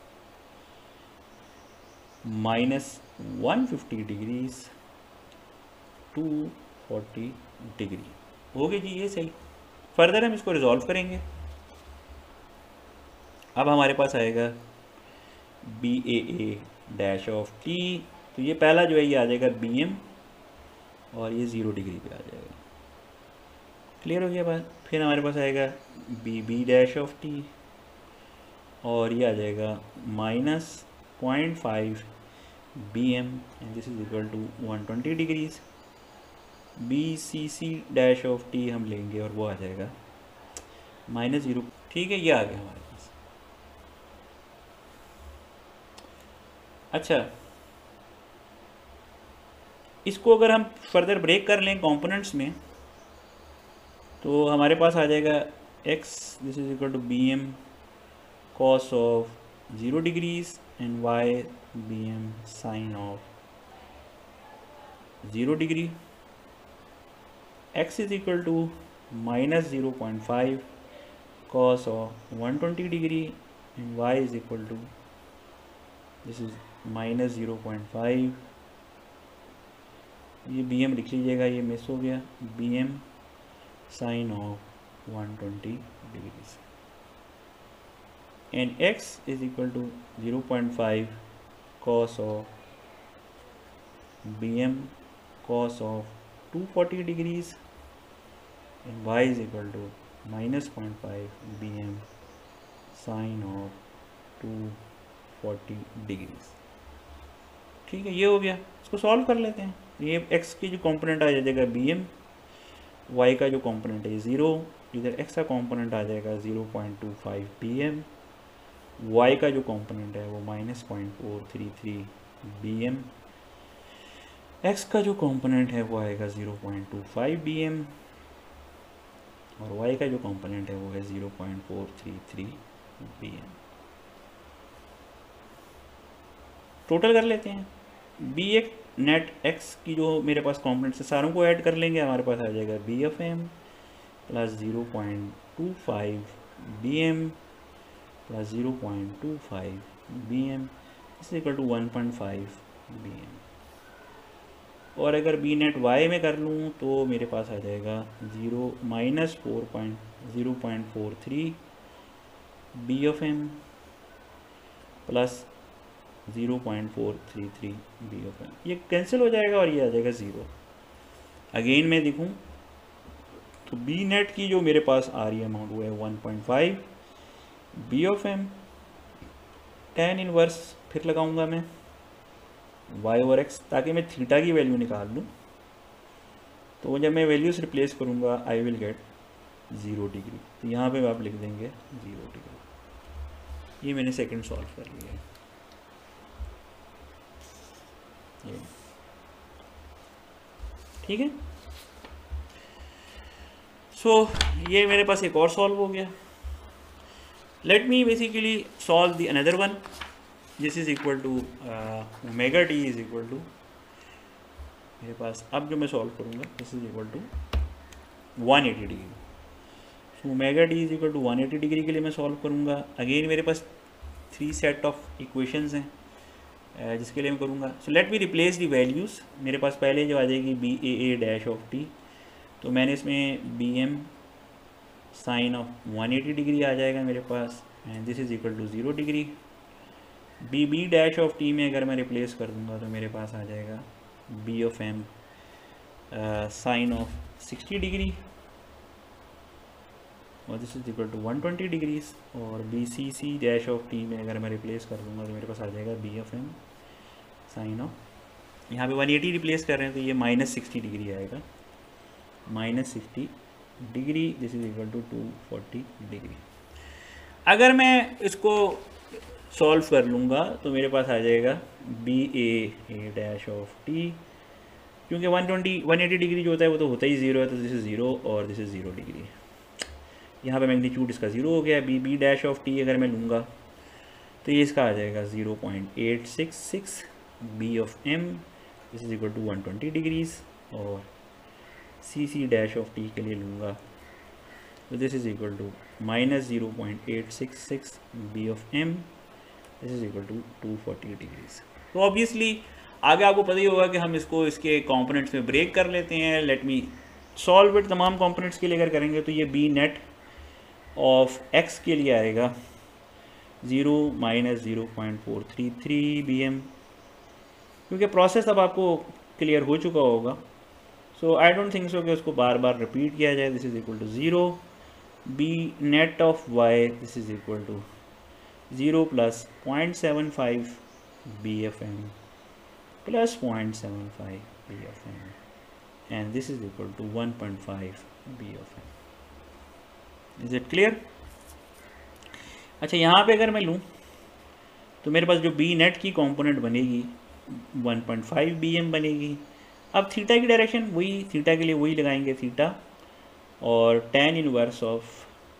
minus one fifty degrees two forty degree. हो गई जी, ये सही। फर्दर हम इसको रिजॉल्व करेंगे। अब हमारे पास आएगा B A A dash of T, तो ये पहला जो है ये आ जाएगा बी एम और ये ज़ीरो डिग्री पे आ जाएगा। क्लियर हो गया बात। फिर हमारे पास आएगा B B dash of T और ये आ जाएगा minus point five B M and this is equal to one twenty degrees. B C C dash of T हम लेंगे और वो आ जाएगा माइनस ज़ीरो। ठीक है, ये आ गया हमारे पास। अच्छा, इसको अगर हम फर्दर ब्रेक कर लें कंपोनेंट्स में तो हमारे पास आ जाएगा x, this is equal to B M cos of zero degrees and y B M sine of zero degree. x is equal to minus zero point five cos of one twenty degree and y is equal to this is minus zero point five. ये B M लिख लीजिएगा, ये miss हो गया, B M sine of one twenty degrees. And x is equal to zero point five cos of B M cos of two hundred forty degrees and y is equal to minus zero point five bm sin of two hundred forty degrees। ठीक है, ये हो गया। इसको solve कर लेते हैं। ये x की जो कंपोनेंट आ जाएगा bm, y का जो कंपोनेंट है ज़ीरो, इधर x का कंपोनेंट आ जाएगा zero point two five bm, y का जो कंपोनेंट है वो minus point four three three bm, x का जो कंपोनेंट है वो आएगा zero point two five bm और y का जो कंपोनेंट है वो है zero point four three three bm। Total कर लेते हैं। बी एक नेट x की जो मेरे पास कंपोनेंट्स है सारों को ऐड कर लेंगे, हमारे पास आ जाएगा B F M plus zero point two five bm plus zero point two five bm is equal to one point five bm। और अगर बी नेट वाई में कर लूँ तो मेरे पास आ जाएगा zero minus four point zero point four three B F M plus zero point four three three B F M. ये कैंसिल हो जाएगा और ये आ जाएगा ज़ीरो। अगेन मैं देखूँ तो बी नेट की जो मेरे पास आ रही है अमाउंट वो है one point five B F M, tan inverse फिर लगाऊंगा मैं y और x ताकि मैं थीटा की वैल्यू निकाल लूँ। तो जब मैं वैल्यूज रिप्लेस करूँगा I will get zero degree. तो यहाँ पे आप लिख देंगे ज़ीरो डिग्री। ये मैंने सेकंड सॉल्व कर लिया है। ये ठीक है। सो so, ये मेरे पास एक और सॉल्व हो गया। Let me basically solve the another one. This is equal to omega T is equal to, मेरे पास अब जो मैं सॉल्व करूँगा this is equal to one eighty degree. So omega T is equal to one eighty degree के लिए मैं solve करूँगा। अगेन मेरे पास थ्री सेट ऑफ इक्वेशंस हैं uh, जिसके लिए मैं करूँगा। So let me replace the values. मेरे पास पहले जो आ जाएगी B A A dash of T, तो मैंने इसमें B M sine of one eighty degree आ जाएगा मेरे पास and this is equal to zero degree. B B dash of T में अगर मैं रिप्लेस कर दूंगा तो मेरे पास आ जाएगा B of M sine of sixty degree और this is equal to one twenty degrees. और B C C dash of T में अगर मैं रिप्लेस कर दूंगा तो मेरे पास आ जाएगा B of M sine of, यहाँ पे वन एटी रिप्लेस कर रहे हैं तो ये माइनस सिक्सटी डिग्री आएगा, minus sixty degree. This is equal to two forty degree. अगर मैं इसको सॉल्व कर लूँगा तो मेरे पास आ जाएगा B A A dash of T, क्योंकि one twenty one eighty degree जो होता है वो तो होता ही ज़ीरो है, तो दिस इज़ ज़ीरो और दिस इज़ ज़ीरो डिग्री। यहाँ पे मैग्नीट्यूड इसका ज़ीरो हो गया। B B dash of T अगर मैं लूँगा तो ये इसका आ जाएगा zero point eight six six B of M, this is equal to one twenty degrees. और C C dash of T के लिए लूँगा तो this is equal to minus zero point eight six six B of M, this is equal to two forty degrees. तो obviously आगे आपको पता ही होगा कि हम इसको इसके कंपोनेंट्स में ब्रेक कर लेते हैं। Let me solve it. तमाम कंपोनेंट्स के लिए अगर करेंगे तो ये बी नेट ऑफ एक्स के लिए आएगा zero minus zero point four three three B M, क्योंकि प्रोसेस अब आपको क्लियर हो चुका होगा। सो आई डोंट थिंक सो कि उसको बार बार रिपीट किया जाए। This is equal to zero B net of y, this is equal to zero plus point seven five B F M plus point seven five B F M and this is equal to one point five B F M. Is it clear? अच्छा, यहाँ पे अगर मैं लूँ तो मेरे पास जो बी नेट की कंपोनेंट बनेगी one point five B M बनेगी। अब थीटा की डायरेक्शन वही, थीटा के लिए वही लगाएंगे थीटा और टेन इनवर्स ऑफ,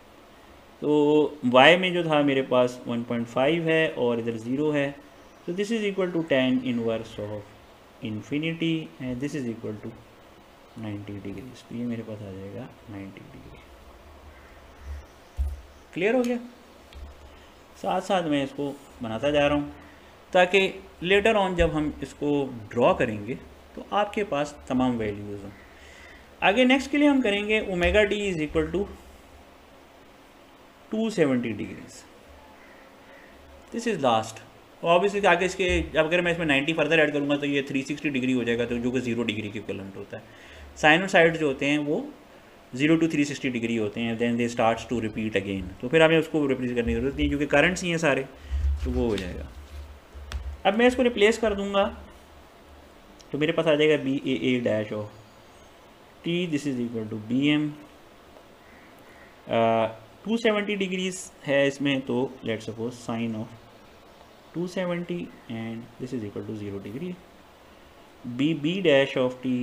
तो y में जो था मेरे पास वन पॉइंट फाइव है और इधर ज़ीरो है, तो this is equal to tan inverse of infinity and this is equal to ninety degree. तो ये मेरे पास आ जाएगा नाइन्टी डिग्री। क्लियर हो गया? साथ साथ मैं इसको बनाता जा रहा हूँ ताकि लेटर ऑन जब हम इसको ड्रॉ करेंगे तो आपके पास तमाम वैल्यूज़ हों। आगे नेक्स्ट के लिए हम करेंगे omega T is equal to two seventy degrees. This is last. Obviously आगे इसके अब अगर मैं इसमें नाइन्टी फर्दर ऐड करूँगा तो ये थ्री सिक्सटी डिग्री हो जाएगा, तो जो कि जीरो डिग्री के इक्विवेलेंट होता है। साइनोसाइड जो होते हैं वो zero to three sixty degree होते हैं, then they starts to repeat again, तो फिर हमें उसको रिप्लेस करने की जरूरत नहीं क्योंकि करंट्स ही हैं सारे, तो वो हो जाएगा। अब मैं इसको रिप्लेस कर दूंगा तो मेरे पास आ जाएगा B A A dash of T, this is equal to B M. Two seventy degrees है इसमें, तो let suppose sine of two seventy and this is equal to zero degree. B B dash of T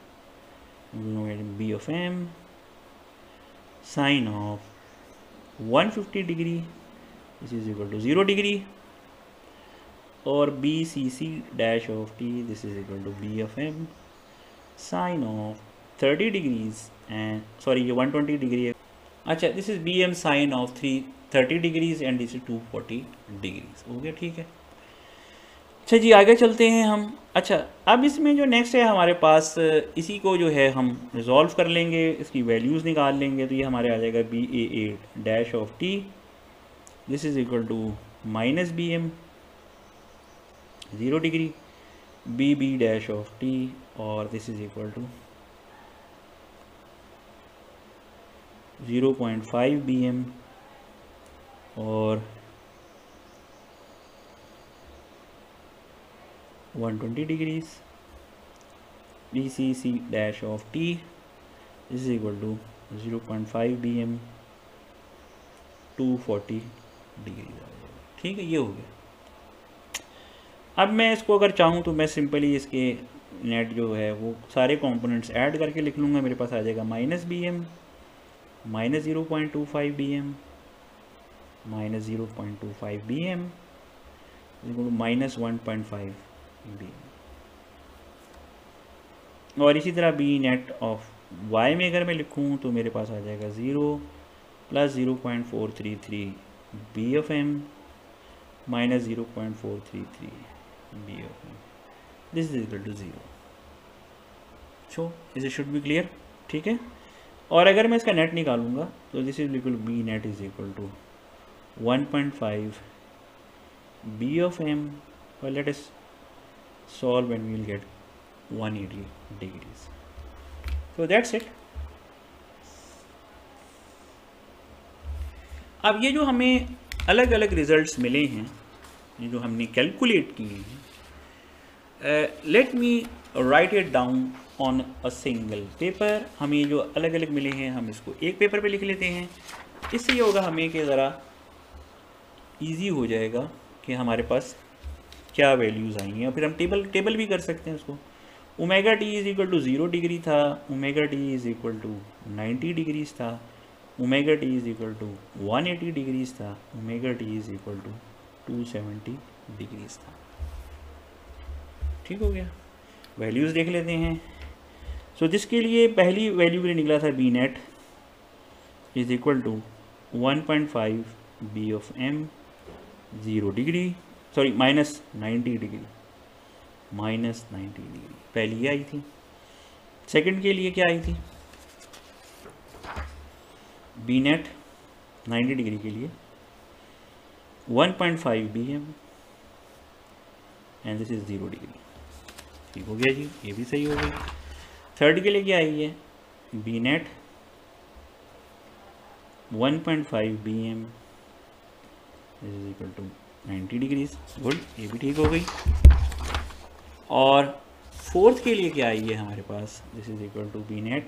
B of M sine of one fifty degree, this is equal to zero degree. और B C C dash of T, this is equal to B of M sine of thirty degrees and sorry ये one twenty degree है। अच्छा, this is B M sine of three thirty degrees and this is two forty degrees. हो गया, ठीक है। अच्छा जी, आगे चलते हैं हम। अच्छा, अब इसमें जो नेक्स्ट है हमारे पास, इसी को जो है हम रिजॉल्व कर लेंगे, इसकी वैल्यूज़ निकाल लेंगे, तो ये हमारे आ जाएगा B A A dash of T, this is equal to minus B M zero degree, B B dash of T और this is equal to zero point five B M और one twenty degrees, B C C dash of T this is equal to zero point five B M two forty degrees आ जाएगा। ठीक है, ये हो गया। अब मैं इसको अगर चाहूँ तो मैं सिंपली इसके नेट जो है वो सारे कंपोनेंट्स ऐड करके लिख लूँगा। मेरे पास आ जाएगा minus B M minus zero point two five B M minus zero point two five B M minus one point five B M. और इसी तरह बी नेट ऑफ वाई में अगर मैं लिखूँ तो मेरे पास आ जाएगा zero plus zero point four three three B of M minus zero point four three three B of M, this is equal to zero. So is should be clear, ठीक है। और अगर मैं इसका नेट निकालूंगा तो this is equal B net is equal to one point five B of M और let us solve and we will get one eighty degrees. So that's it. अब ये जो हमें अलग अलग रिजल्ट्स मिले हैं, ये जो हमने कैलकुलेट किए हैं, let me write it down on a single paper. हमें जो अलग अलग मिले हैं हम इसको एक पेपर पे लिख लेते हैं। इससे ये होगा हमें कि ज़रा इजी हो जाएगा कि हमारे पास क्या वैल्यूज़ आई हैं, और फिर हम टेबल टेबल भी कर सकते हैं उसको। Omega T is equal to zero degree था, omega T is equal to ninety degrees था, omega T is equal to one eighty degrees था, omega T is equal to two seventy degrees था। ठीक हो गया। वैल्यूज़ देख लेते हैं। सो so, जिसके लिए पहली वैल्यू भी निकला था B net is equal to one point five B of M zero degree sorry minus ninety degree minus ninety degree पहली ये आई थी। सेकंड के लिए क्या आई थी? बी नेट नाइन्टी डिग्री के लिए one point five B M and this is zero degree. ठीक हो गया जी, ये भी सही हो गई। थर्ड के लिए क्या आई है? B net one point five B M is equal to ninety degrees. Good, ये भी ठीक हो गई। और फोर्थ के लिए क्या आई है हमारे पास? This is equal to B net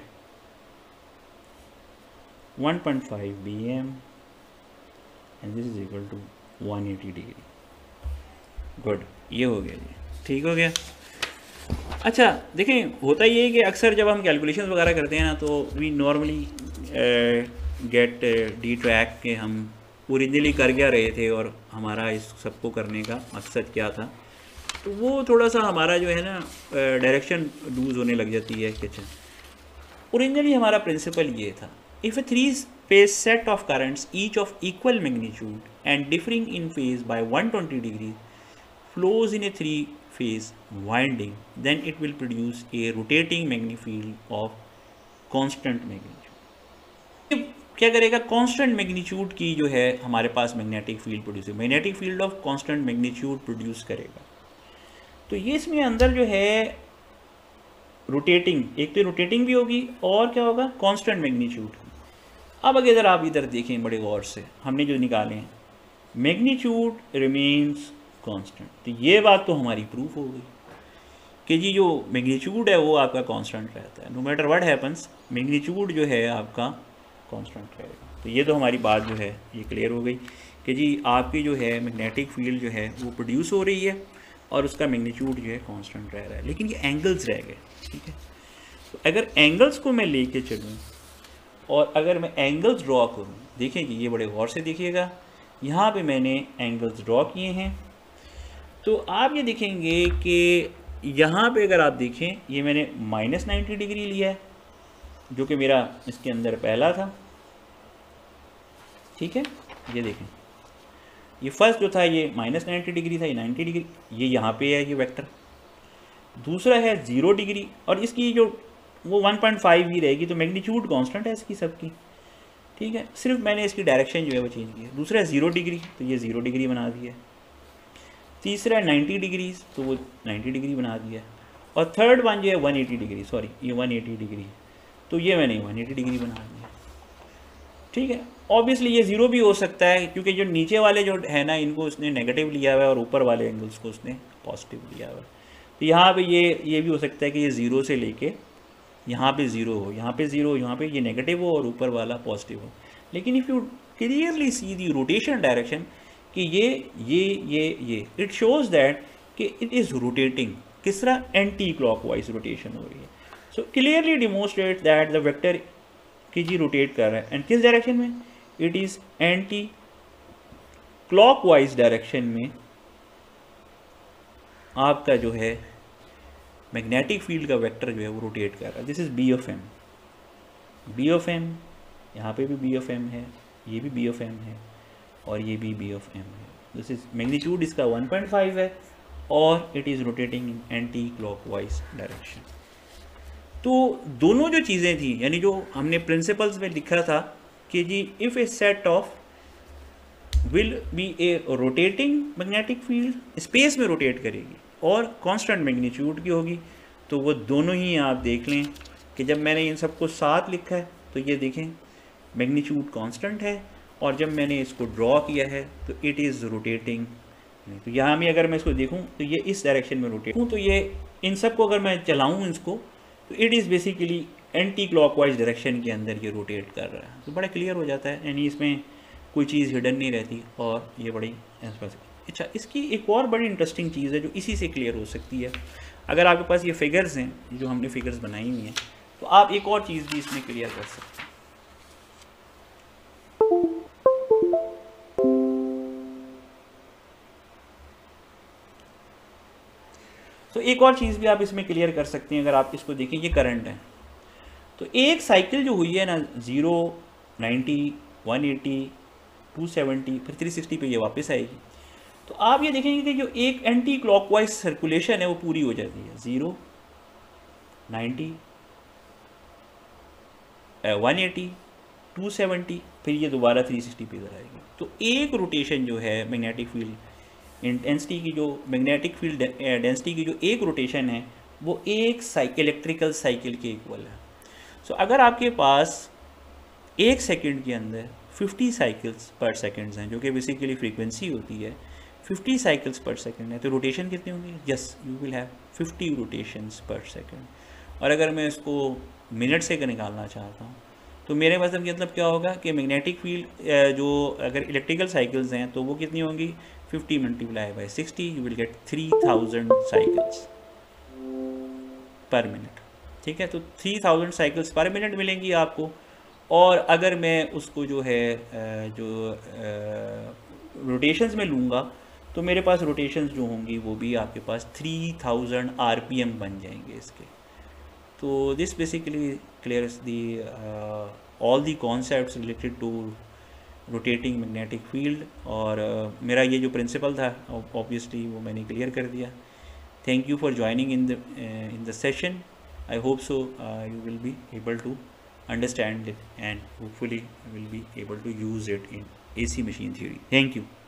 one point five B M and this is equal to one eighty degree. Good, ये हो गया जी, ठीक हो गया। अच्छा देखें, होता ये है कि अक्सर जब हम कैलकुलेशंस वगैरह करते हैं ना तो we normally get the track के हम ओरिजिनली कर क्या रहे थे और हमारा इस सबको करने का मकसद क्या था, तो वो थोड़ा सा हमारा जो है ना डायरेक्शन लूज होने लग जाती है। कि अच्छा ओरिजिनली हमारा प्रिंसिपल ये था, if a three phase set of currents each of equal magnitude and differing in phase by one twenty degree flows in a three phase winding, then it will produce a rotating magnetic field of constant magnitude. क्या करेगा, constant magnitude की जो है हमारे पास magnetic field produce, magnetic field of constant magnitude produce करेगा। तो ये इसमें अंदर जो है रोटेटिंग, एक तो रोटेटिंग भी होगी और क्या होगा, कांस्टेंट मैग्नीट्यूड। अब अगर आप इधर देखें बड़े गौर से, हमने जो निकाले हैं मैग्नीट्यूड रिमेन्स कांस्टेंट, तो ये बात तो हमारी प्रूफ हो गई कि जी जो मैग्नीट्यूड है वो आपका कांस्टेंट रहता है, no matter what happens magnitude जो है आपका कांस्टेंट रहेगा। तो ये तो हमारी बात जो है ये क्लियर हो गई कि जी आपकी जो है मैग्नेटिक फील्ड जो है वो प्रोड्यूस हो रही है और उसका मैग्नीट्यूड जो है कांस्टेंट रह रहा है, लेकिन ये एंगल्स रह गए, ठीक है। तो अगर एंगल्स को मैं लेके चलूँ और अगर मैं एंगल्स ड्रॉ करूँ, देखें जी ये बड़े गौर से देखिएगा, यहाँ पे मैंने एंगल्स ड्रॉ किए हैं। तो आप ये देखेंगे कि यहाँ पे अगर आप देखें ये मैंने माइनस नाइन्टी डिग्री लिया है जो कि मेरा इसके अंदर पहला था, ठीक है। ये देखें ये फर्स्ट जो था ये माइनस नाइन्टी डिग्री था, ये नाइन्टी डिग्री, ये यहाँ पे है ये वेक्टर। दूसरा है ज़ीरो डिग्री और इसकी जो वो वन पॉइंट फाइव ही रहेगी, तो मैग्नीट्यूड कांस्टेंट है इसकी सबकी, ठीक है। सिर्फ मैंने इसकी डायरेक्शन जो है वो चेंज की है। दूसरा है ज़ीरो डिग्री, तो ये ज़ीरो डिग्री बना दिया है। तीसरा है नाइन्टी डिग्री, तो वो नाइन्टी डिग्री बना दिया है। और थर्ड वन जो है वन एटी डिग्री, सॉरी ये वन एटी डिग्री, तो ये मैंने वन एटी डिग्री बना दिया, ठीक है। ऑब्वियसली ये ज़ीरो भी हो सकता है क्योंकि जो नीचे वाले जो है ना इनको उसने नेगेटिव लिया हुआ है और ऊपर वाले एंगल्स को उसने पॉजिटिव लिया हुआ है। तो यहाँ पे ये ये भी हो सकता है कि ये ज़ीरो से लेके यहाँ पे ज़ीरो हो, यहाँ पे ज़ीरो, यहाँ पे ये नेगेटिव हो और ऊपर वाला पॉजिटिव हो। लेकिन if you clearly see the rotation direction कि ये ये ये ये इट शोज़ दैट कि इट इज़ रोटेटिंग, किस तरह, एंटी क्लॉकवाइज रोटेशन हो रही है। So clearly demonstrate that the vector कि जी रोटेट कर रहा है एंड किस डायरेक्शन में, it is anti clockwise direction में आपका जो है मैग्नेटिक फील्ड का वेक्टर जो है वो रोटेट कर रहा है। This is B of M, B of M, यहाँ पे भी बी ऑफ एम है, ये भी बी ऑफ एम है और ये भी बी ऑफ एम है। दिस इज मैग्नीट्यूड इसका वन पॉइंट फाइव है और it is rotating in anti clockwise direction. तो दोनों जो चीज़ें थी, यानी जो हमने प्रिंसिपल्स में लिखा था कि जी if a set of will be a rotating magnetic field, space में रोटेट करेगी और कांस्टेंट मैग्नीट्यूड की होगी, तो वो दोनों ही आप देख लें कि जब मैंने इन सबको साथ लिखा है तो ये देखें मैग्नीट्यूड कांस्टेंट है और जब मैंने इसको ड्रॉ किया है तो इट इज़ रोटेटिंग। तो यहाँ में अगर मैं इसको देखूँ तो ये इस डायरेक्शन में रोटेट हूँ, तो ये इन सब को अगर मैं चलाऊँ इसको तो it is basically anti clockwise direction के अंदर ये रोटेट कर रहा है। तो बड़ा क्लियर हो जाता है, यानी इसमें कोई चीज़ हिडन नहीं रहती और ये बड़ी अच्छा। इसकी एक और बड़ी इंटरेस्टिंग चीज़ है जो इसी से क्लियर हो सकती है। अगर आपके पास ये फिगर्स हैं जो हमने फिगर्स बनाई हुई हैं तो आप एक और चीज़ भी इसमें क्लियर कर सकते हैं। तो एक और चीज़ भी आप इसमें क्लियर कर सकते हैं। अगर आप इसको देखें, ये करंट है, तो एक साइकिल जो हुई है ना zero, ninety, one eighty, two seventy, फिर थ्री सिक्सटी पे ये वापस आएगी। तो आप ये देखेंगे कि जो एक एंटी क्लॉकवाइज सर्कुलेशन है वो पूरी हो जाती है, zero, ninety, one eighty, two seventy, फिर ये दोबारा थ्री सिक्सटी पे इधर आएगी। तो एक रोटेशन जो है मैग्नेटिक फील्ड इंटेंसिटी की, जो मैग्नेटिक फील्ड डेंसिटी की जो एक रोटेशन है वो एक साइकिल इलेक्ट्रिकल साइकिल के इक्वल है। सो so, अगर आपके पास एक सेकंड के अंदर फिफ्टी साइकिल्स पर सेकंड्स हैं, जो कि बेसिकली फ्रीक्वेंसी होती है, फिफ्टी साइकिल्स पर सेकंड है, तो रोटेशन कितनी होंगी? Yes, you will have fifty rotations per second. और अगर मैं इसको मिनट से निकालना चाहता हूँ तो मेरे मतलब कि मतलब क्या होगा कि मैग्नेटिक फील्ड जो अगर इलेक्ट्रिकल साइकिल्स हैं तो वो कितनी होंगी? Fifty multiply by sixty, you will get three thousand cycles per minute, ठीक है। तो three thousand cycles per minute मिलेंगी आपको। और अगर मैं उसको जो है जो रोटेशंस में लूँगा तो मेरे पास रोटेशंस जो होंगी वो भी आपके पास थ्री थाउजेंड आरपीएम बन जाएंगे इसके। तो this basically clears the all the concepts related to rotating magnetic field. और uh, मेरा ये जो प्रिंसिपल था ऑब्वियसली वो मैंने क्लियर कर दिया। Thank you for joining in the uh, in the session. I hope so uh, you will be able to understand it, and hopefully will be able to use it in A C machine theory. Thank you.